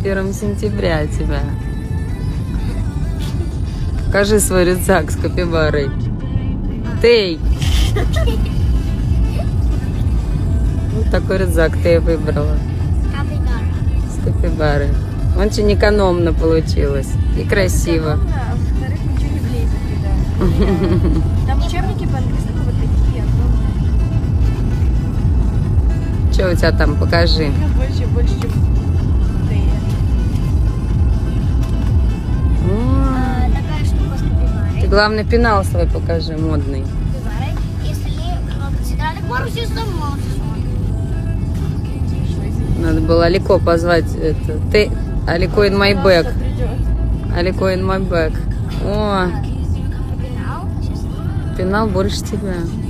1 сентября тебя. Покажи свой рюкзак с капибарой. Тей! Вот такой рюкзак ты выбрала. С капибарой. Очень экономно получилось. И красиво. А во-вторых, ничего не влезет туда. Там учебники по-английскому вот такие огромные. Что у тебя там? Покажи. Больше, чем такая штука с капибарой. Ты, главное, пенал свой покажи, модный. Если всегда так все сама. Надо было Алико позвать. Это, ты, Алико in my bag. Алико in my bag. О, пенал больше тебя.